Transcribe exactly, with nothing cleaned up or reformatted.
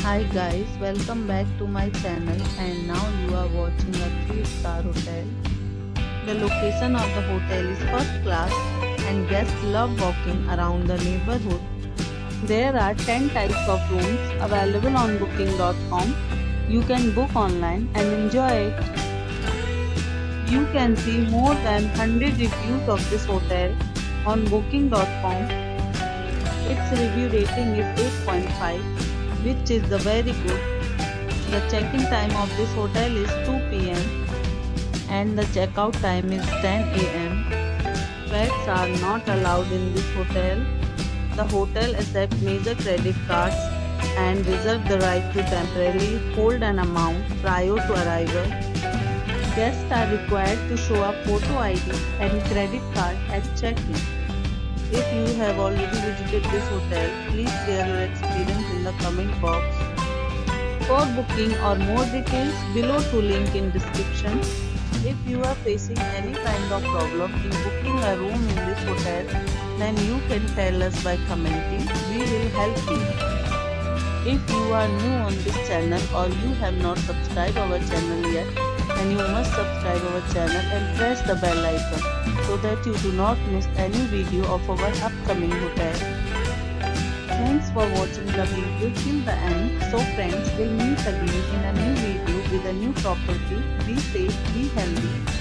Hi guys, welcome back to my channel and now you are watching a three star hotel. The location of the hotel is first class and guests love walking around the neighborhood. There are ten types of rooms available on booking dot com. You can book online and enjoy it. You can see more than one hundred reviews of this hotel on booking dot com. Its review rating is eight point five, which is the very good. The check-in time of this hotel is two p m and the check-out time is ten a m Pets are not allowed in this hotel. The hotel accepts major credit cards and reserves the right to temporarily hold an amount prior to arrival. Guests are required to show a photo I D and credit card at check-in. If you have already visited this hotel, please share your experience in the comment box. For booking or more details, below to link in description. If you are facing any kind of problem in booking a room in this hotel, then you can tell us by commenting. We will help you. If you are new on this channel or you have not subscribed our channel yet, then you must subscribe our channel and press the bell icon so that you do not miss any video of our upcoming hotel. Thanks for watching the video till the end. So friends, we'll meet again in a new video with a new property. Be safe, be healthy.